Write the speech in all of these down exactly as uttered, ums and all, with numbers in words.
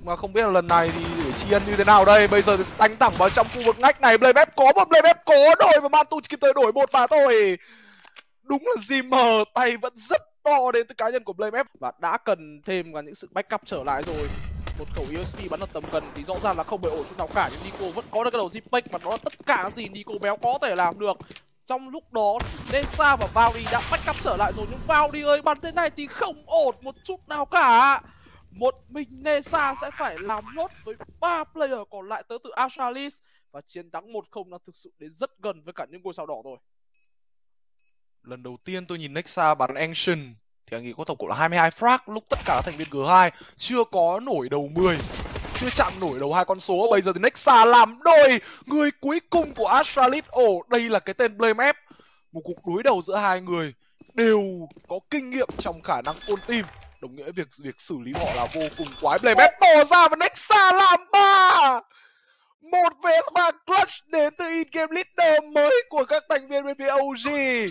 mà không biết là lần này thì để tri ân như thế nào đây. Bây giờ thì đánh thẳng vào trong khu vực ngách này. Blamep có một Blamep có đổi và Mantu kịp thời đổi một mà thôi. Đúng là Zimmer tay vẫn rất to đến từ cá nhân của Blamep và đã cần thêm cả những sự backup trở lại rồi. Một khẩu u ét bê bắn ở tầm gần thì rõ ràng là không bị ổn chút nào cả, nhưng Nico vẫn có được cái đầu Zipex và đó là tất cả những gì Nico béo có thể làm được. Trong lúc đó Nesa và Vaudi đã backup trở lại rồi, nhưng Vaudi ơi, bắn thế này thì không ổn một chút nào cả. Một mình Nesa sẽ phải làm nốt với ba player còn lại tới từ Astralis và chiến thắng một không đang thực sự đến rất gần với cả những ngôi sao đỏ rồi. Lần đầu tiên tôi nhìn Nexa bắn Ancient thì anh nghĩ có tổng cộng là hai mươi hai frag lúc tất cả các thành viên G hai chưa có nổi đầu mười, chưa chạm nổi đầu hai con số. Bây giờ thì Nexa làm đôi, người cuối cùng của Astralis. Ồ, đây là cái tên Blamep. Một cuộc đối đầu giữa hai người đều có kinh nghiệm trong khả năng ôn team, đồng nghĩa việc việc xử lý họ là vô cùng quái. Blamep tỏ ra và Nexa làm ba. Một vs ba clutch đến từ in-game leader mới của các thành viên bên phía o giê.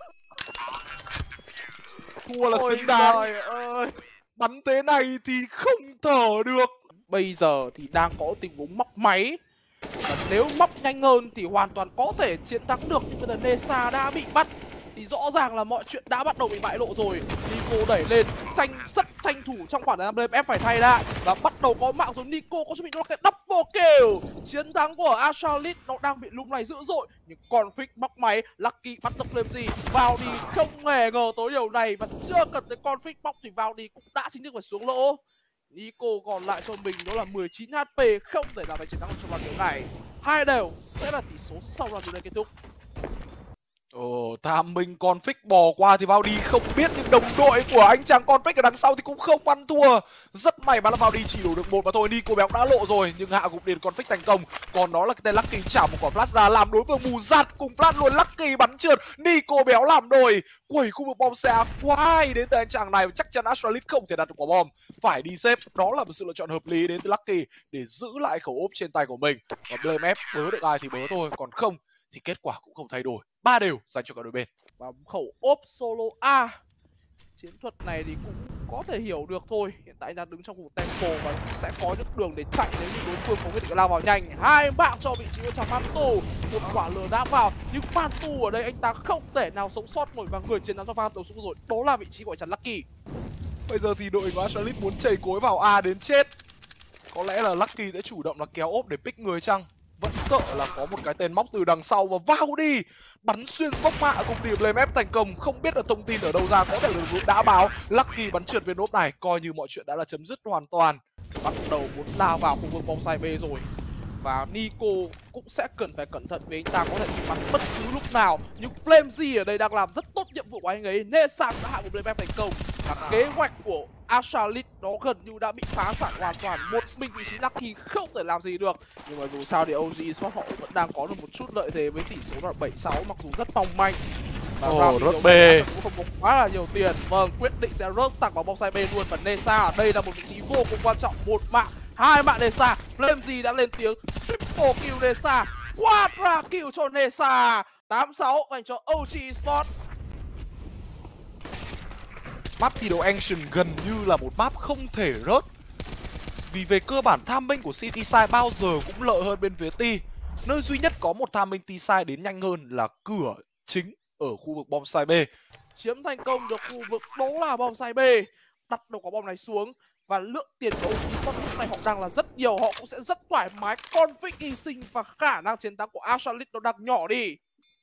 Thua là Ôi xứng đáng. ơi. Bắn thế này thì không thở được. Bây giờ thì đang có tình huống móc máy, và nếu móc nhanh hơn thì hoàn toàn có thể chiến thắng được, nhưng bây giờ Nesa đã bị bắt thì rõ ràng là mọi chuyện đã bắt đầu bị bại lộ rồi. Nico đẩy lên, tranh rất tranh thủ trong khoảng thời gian Blamep phải thay lại và bắt đầu có mạng rồi. Nico có chuẩn bị nó là cái double kill. Chiến thắng của Astralis nó đang bị lung lay dữ dội, nhưng còn Fix móc máy, Lucky bắt được làm gì? Vaudi không hề ngờ tới điều này và chưa cần tới con Fix móc thì Vaudi cũng đã chính thức phải xuống lỗ. Nico còn lại cho mình đó là mười chín hát pê, không thể nào phải chiến thắng trong loạt đấu này. Hai đều sẽ là tỷ số sau loạt đấu này kết thúc. Ồ, tham minh Config bò qua thì Vaudi không biết, nhưng đồng đội của anh chàng Config ở đằng sau thì cũng không ăn thua. Rất may mắn là Vaudi chỉ đổ được một mà thôi. Nico béo đã lộ rồi nhưng hạ gục điện Config thành công. Còn đó là cái tên Lucky trả một quả flash ra làm đối phương mù giặt cùng flash luôn. Lucky bắn trượt, Nico béo làm đồi, quẩy khu vực bom xe quá hay đến từ anh chàng này. Chắc chắn Astralis không thể đặt được quả bom, phải đi xếp. Đó là một sự lựa chọn hợp lý đến từ Lucky để giữ lại khẩu ốp trên tay của mình. Và Blamep bớ được ai thì bớ thôi, còn không thì kết quả cũng không thay đổi. Ba đều dành cho cả đôi bên. Và khẩu ốp solo A, chiến thuật này thì cũng có thể hiểu được thôi. Hiện tại đang đứng trong khu tempo và sẽ có những đường để chạy nếu như đối phương có quyết định lao vào nhanh. Hai mạng cho vị trí của chàng Mantu, một quả lửa đã vào nhưng Mantu ở đây anh ta không thể nào sống sót nổi và người chiến thắng cho pha đầu xuống rồi, đó là vị trí của chàng Lucky. Bây giờ thì đội của Astralis muốn chảy cối vào A đến chết. Có lẽ là Lucky sẽ chủ động là kéo ốp để pick người chăng? Vẫn sợ là có một cái tên móc từ đằng sau và vào đi bắn xuyên bốc mạ cùng điểm Blamep thành công. Không biết là thông tin ở đâu ra, có thể là đã báo Lucky bắn trượt viên ốp này, coi như mọi chuyện đã là chấm dứt hoàn toàn. Bắt đầu muốn lao vào khu vực vòng xoay B rồi và Nico cũng sẽ cần phải cẩn thận vì anh ta có thể bị bắn bất cứ lúc nào. Nhưng Flamesy ở đây đang làm rất tốt nhiệm vụ của anh ấy. Nesa đã hạ một Blamep thành công và kế hoạch của Astralis nó gần như đã bị phá sản hoàn toàn. Một mình vị trí Lucky không thể làm gì được, nhưng mà dù sao thì o giê Esports họ vẫn đang có được một chút lợi thế với tỷ số là bảy sáu, mặc dù rất mong manh. Và Ồ, rớt B cũng không có quá là nhiều tiền. Vâng, quyết định sẽ rớt tặng vào bóng sai B luôn. Và Nesa ở đây là một vị trí vô cùng quan trọng. Một mạng, hai mạng Nesa. Flamesy đã lên tiếng triple kill Nesa, quadra kill cho Nesa. Tám sáu dành cho o giê Esports. Map thi đấu Ancient gần như là một map không thể rớt, vì về cơ bản tham minh của Cityside bao giờ cũng lợi hơn bên phía T. Nơi duy nhất có một tham minh T-side đến nhanh hơn là cửa chính ở khu vực bom site B. Chiếm thành công được khu vực đó là bom site B, đặt đầu quả bom này xuống và lượng tiền của o giê Esports lúc này họ đang là rất nhiều, họ cũng sẽ rất thoải mái. Config hy sinh và khả năng chiến thắng của Astralis nó đang nhỏ đi.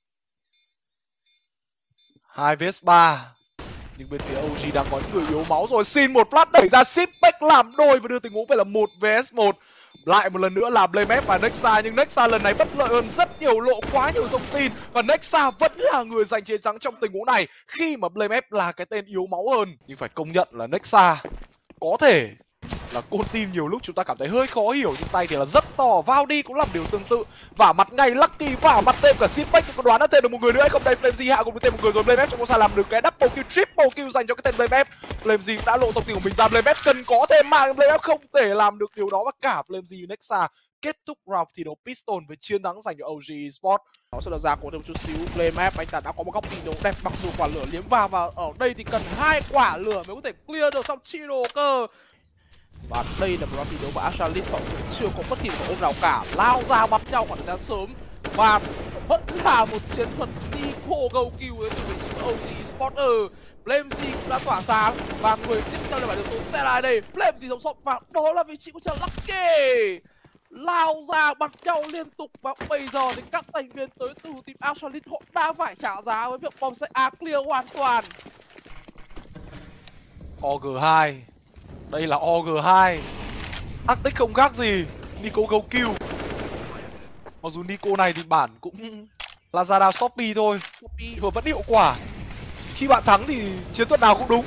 Hai vs ba, nhưng bên phía o giê đang có những người yếu máu rồi. Xin một flash đẩy ra, Zipex làm đôi và đưa tình huống về là một vs một. Lại một lần nữa là Blamep và Nexa, nhưng Nexa lần này bất lợi hơn rất nhiều, lộ quá nhiều thông tin và Nexa vẫn là người giành chiến thắng trong tình huống này khi mà Blamep là cái tên yếu máu hơn. Nhưng phải công nhận là Nexa có thể là côn team nhiều lúc chúng ta cảm thấy hơi khó hiểu, nhưng tay thì là rất to. Vaudi cũng làm điều tương tự, vả mặt ngay Lucky, vả mặt thêm cả Zipex. Có đoán đã thêm được một người nữa hay không đây? Flamesy hạ cùng với thêm một người rồi. Blamep trong con xa làm được cái double kill, triple kill dành cho cái tên Blamep. Flamesy đã lộ thông tin của mình ra, Blamep cần có thêm mạng, Blamep không thể làm được điều đó và cả Flamesy Nexa kết thúc round thi đấu Piston với chiến thắng dành cho o giê Esports. Nó sẽ là ra của thêm một chút xíu. Blamep anh ta đã có một góc nhìn đấu đẹp, mặc dù quả lửa liếm vào và ở đây thì cần hai quả lửa mới có thể clear được xong Chiro cơ. Và đây là một loạt thi đấu mà Astralis họ cũng chưa có bất kỳ một ôm nào cả, lao ra bắn nhau khoảng thời gian sớm và vẫn là một chiến thuật Nico go kill đến từ vị trí của ô giê Esports. Flamesy cũng đã tỏa sáng và người tiếp theo là phải được số xe lại đây. Flame thì sống sót và đó là vị trí của chàng Lucky, lao ra bắn nhau liên tục và bây giờ thì các thành viên tới từ team Astralis họ đã phải trả giá với việc bom sẽ á clear hoàn toàn. o giê hai, đây là o giê hai, tactic không khác gì Nico go kill. Mặc dù Nico này thì bản cũng Lazada Shopee thôi, nhưng mà vẫn hiệu quả. Khi bạn thắng thì chiến thuật nào cũng đúng.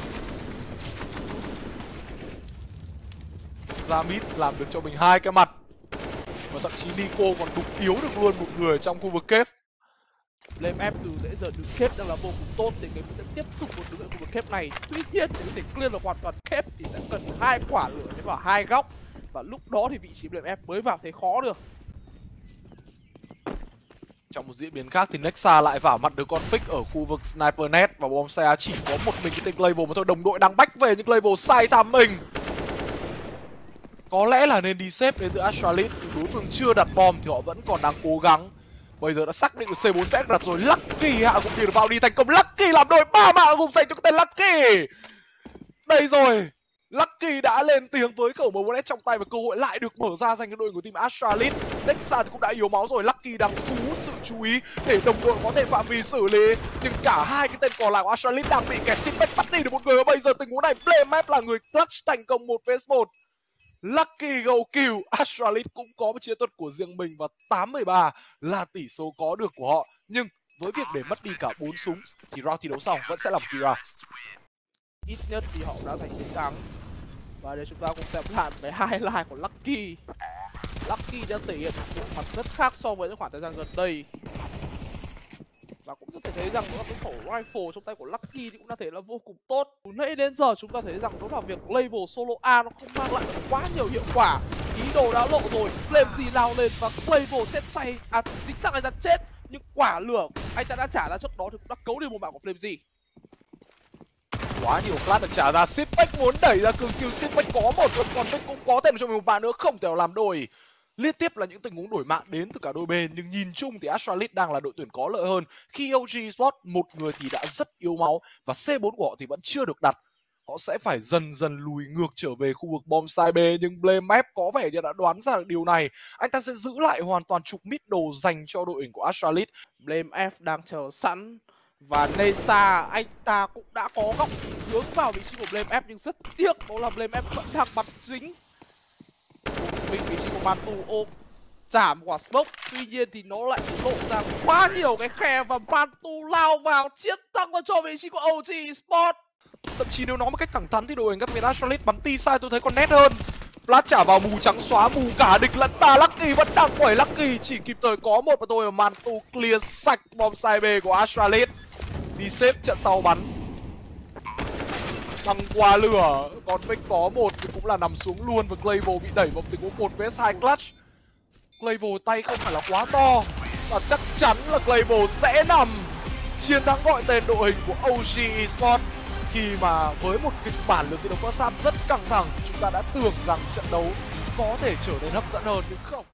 Ra mid làm được cho mình hai cái mặt, và thậm chí Nico còn đục yếu được luôn một người trong khu vực kép. Flame F từ nãy giờ đứng kép đang là vô cùng tốt thì game sẽ tiếp tục một đứng ở khu vực kép này. Tuy nhiên để có thể clear được hoàn toàn kép thì sẽ cần hai quả lửa đến vào hai góc, và lúc đó thì vị trí Flame F mới vào thấy khó được. Trong một diễn biến khác thì Nexa lại vào mặt được config ở khu vực Sniper Net và bom xe chỉ có một mình cái tên Glaive mà thôi. Đồng đội đang bách về nhưng Glaive sai tham mình. Có lẽ là nên đi xếp đến từ Astralis, nhưng đối phương chưa đặt bom thì họ vẫn còn đang cố gắng. Bây giờ đã xác định được C bốn sẽ đặt rồi. Lucky hạ gục tiền vào đi thành công. Lucky làm đôi ba mạng gục dành cho cái tên Lucky. Đây rồi, Lucky đã lên tiếng với khẩu M bốn S trong tay và cơ hội lại được mở ra dành cho đội của team Astralis. Nexa thì cũng đã yếu máu rồi. Lucky đang thu hút sự chú ý để đồng đội có thể phạm vi xử lý, nhưng cả hai cái tên còn lại của Astralis đang bị kẹt. Simpec bắt đi được một người và bây giờ tình huống này Flamemap là người clutch thành công một vs một. Lucky go kill. Astralis cũng có một chiến thuật của riêng mình và tám mười ba là tỷ số có được của họ, nhưng với việc để mất đi cả bốn súng thì round thi đấu sau vẫn sẽ là một kira. Ít nhất thì họ đã giành chiến thắng. Và để chúng ta cùng xem lại cái highlight của Lucky. Lucky đã thể hiện một bộ mặt rất khác so với những khoảng thời gian gần đây. Và cũng có thể thấy rằng cái khẩu rifle trong tay của Lucky thì cũng đã thể là vô cùng tốt. Từ nãy đến giờ chúng ta thấy rằng đó là việc Level solo A nó không mang lại được quá nhiều hiệu quả. Ý đồ đã lộ rồi, Flamesy lao lên và Level chết chay, à chính xác là ra chết. Nhưng quả lửa anh ta đã trả ra trước đó thì cũng đã cấu đi một mạng của Flamesy. Quá nhiều flash được trả ra. Simpec muốn đẩy ra cường siêu. Simpec có một, còn Simpec cũng có thêm cho mình một bạn nữa, không thể làm đôi. Liên tiếp là những tình huống đổi mạng đến từ cả đôi bên, nhưng nhìn chung thì Astralis đang là đội tuyển có lợi hơn. Khi ô giê Esports một người thì đã rất yếu máu và C bốn của họ thì vẫn chưa được đặt. Họ sẽ phải dần dần lùi ngược trở về khu vực bom side B, nhưng Flamemap có vẻ như đã đoán ra được điều này. Anh ta sẽ giữ lại hoàn toàn trục mid đồ dành cho đội hình của Astralis. Flamef đang chờ sẵn và Nexa anh ta cũng đã có góc hướng vào vị trí của Flamef, nhưng rất tiếc đó là Flamef vẫn đang bắn dính mình vị trí của Mantu ôm chạm quả smoke. Tuy nhiên thì nó lại lộ ra quá nhiều cái khe và Mantu lao vào chiến thắng vào cho vị trí của ô giê Esports. Thậm chí nếu nói một cách thẳng thắn thì đội hình các miền Astralis bắn ti sai tôi thấy còn nét hơn. Flash trả vào mù trắng xóa, mù cả địch lẫn ta. Lucky vẫn đang quẩy. Lucky chỉ kịp thời có một và tôi mà Mantu clear sạch bom side B của Astralis. Đi xếp trận sau bắn băng qua lửa, còn Vic có một thì cũng là nằm xuống luôn và Glaive bị đẩy vào tình huống một vs hai clutch. Glaive tay không phải là quá to và chắc chắn là Glaive sẽ nằm. Chiến thắng gọi tên đội hình của ô giê Esports khi mà với một kịch bản lượt thi đấu có Sam rất căng thẳng, chúng ta đã tưởng rằng trận đấu có thể trở nên hấp dẫn hơn nhưng không.